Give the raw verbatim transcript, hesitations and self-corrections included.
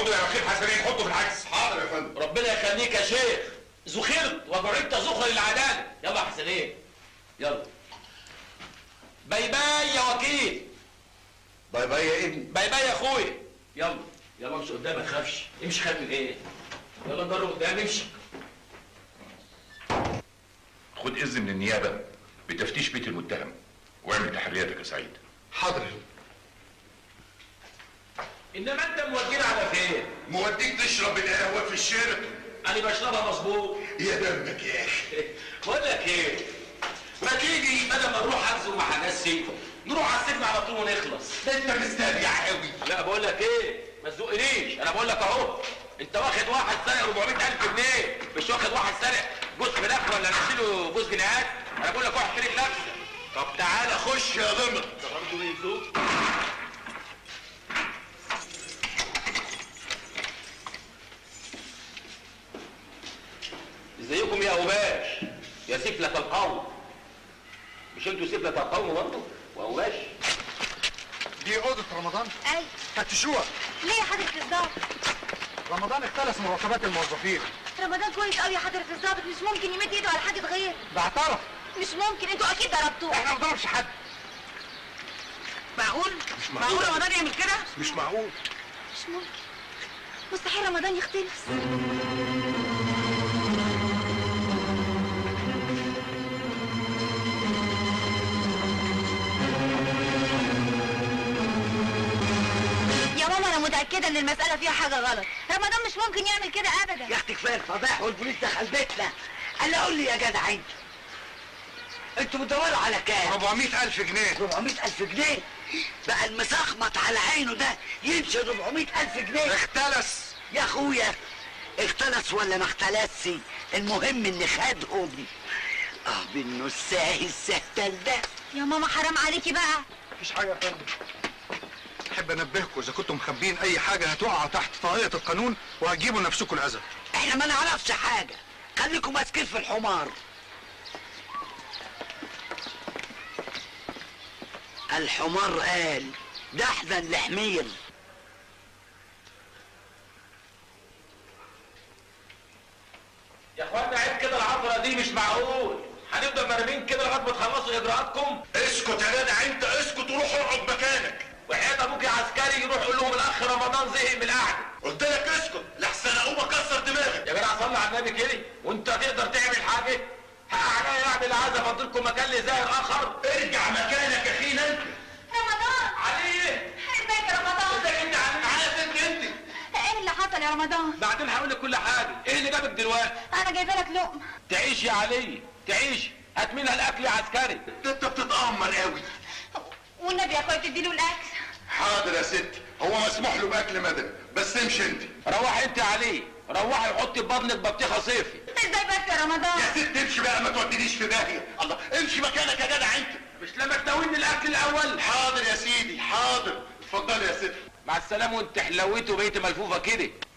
خدوا يا وكيل حسنين، حطوا في العكس. حاضر يا فندم. ربنا يخليك يا شيخ، زخرت وجعلت زخر للعداله. يلا يا حسنين يلا. باي باي يا وكيل. باي باي يا ابني. باي باي يا اخويا. يلا يلا امشي قدام ما تخافش. امشي خايف من ايه؟ يلا نجرب قدام امشي. خد اذن من النيابه بتفتيش بيت المتهم واعمل تحرياتك يا سعيد. حاضر. انما انت مودينا على فين؟ موديك تشرب القهوه في الشارع. انا بشربها مظبوط. يا دمك يا اخي. بقول لك ايه؟ ما تيجي بدل ما نروح اغزو مع ناسي نروح على السجن على طول ونخلص. ده انت مستريح قوي. لا بقول لك ايه؟ ما تزقنيش، انا بقول لك اهو. انت واخد واحد سارق أربعمية ألف جنيه، مش واخد واحد سارق جوز فراخ ولا نشيله جوز جنيهات. انا بقول لك واحد شريك نفسك. طب تعالى خش يا ضمن. برضه بيزوق. ازيكم يا اوباش يا سفلة القوم؟ مش انتوا سفلة القوم برضه واوباش؟ دي اوضه رمضان؟ ايوه. فتشوها. ليه يا حضرة الضابط؟ رمضان اختلس مرتبات الموظفين. رمضان كويس قوي يا حضرة الضابط، مش ممكن يمد ايده على حد غير. ده اعترف. مش ممكن، انتوا اكيد ضربتوه. احنا ما بنضربش حد. معقول؟ مش معقول. معقول رمضان يعمل كده؟ مش معقول. مش ممكن، مستحيل رمضان يختلس. يا ماما انا متأكدة ان المسألة فيها حاجة غلط، رمضان مش ممكن يعمل كده ابدا. يا اختي كفايه الفضايح والبوليس دخل بيتنا. قال قول لي يا جدع انت، انتوا بتدوروا على كام؟ أربعمية ألف جنيه. أربعمية ألف جنيه؟ بقى المسخمط على عينه ده يمشي أربعمية ألف جنيه؟ اختلس يا اخويا اختلس ولا ما اختلسش، المهم ان خدهم. اه بالنساه السهتل ده. يا ماما حرام عليكي بقى. مفيش حاجه يا فندم. احب انبهكم اذا كنتم مخبيين اي حاجه هتقع تحت طاقيه القانون وهتجيبوا لنفسكم الاذى. احنا ما نعرفش حاجه، خليكم ماسكين في الحمار. الحمار قال ده احزن لحمير. يا اخوانا عيب كده، العطره دي مش معقول. هنفضل مرمين كده لغايه ما تخلصوا اجراءاتكم؟ اسكت يا جدع انت، اسكت وروح اقعد مكانك. وحياة ابوك يا عسكري يروح يقول لهم الاخ رمضان زهق من القعده. قلت لك اسكت لحسن اقوم اكسر دماغك. يا جدع صلي على النبي كده، وانت تقدر تعمل حاجه؟ حق عليا اعمل عايز افضلكم مكان لزاهر اخر. ارجع مكانك يا اخينا انت. رمضان عليه ازيك يا رمضان؟ ازيك انت علي؟ عارف انت انت ايه اللي حصل يا رمضان؟ بعدين هقول لك كل حاجه. ايه اللي جابك دلوقتي؟ انا جايبه لك لقمه. تعيش يا علي تعيش، هات منها الاكل يا عسكري. ده انت بتتامر قوي. والنبي يا اخويا تديله الاكل. حاضر يا ستي، هو مسموح له باكل مدني بس امشي انت. روحي انت يا علي، روحي وحطي في بطنك بطيخه صيفي. ازاي بس يا رمضان؟ يا ست امشي بقى ما تودينيش في داهيه. الله امشي مكانك يا جدع انت. مش لما تناولني الاكل الاول؟ حاضر يا سيدي حاضر. اتفضلي يا ست. مع السلامه وانت حلويت وبقيت ملفوفه كده.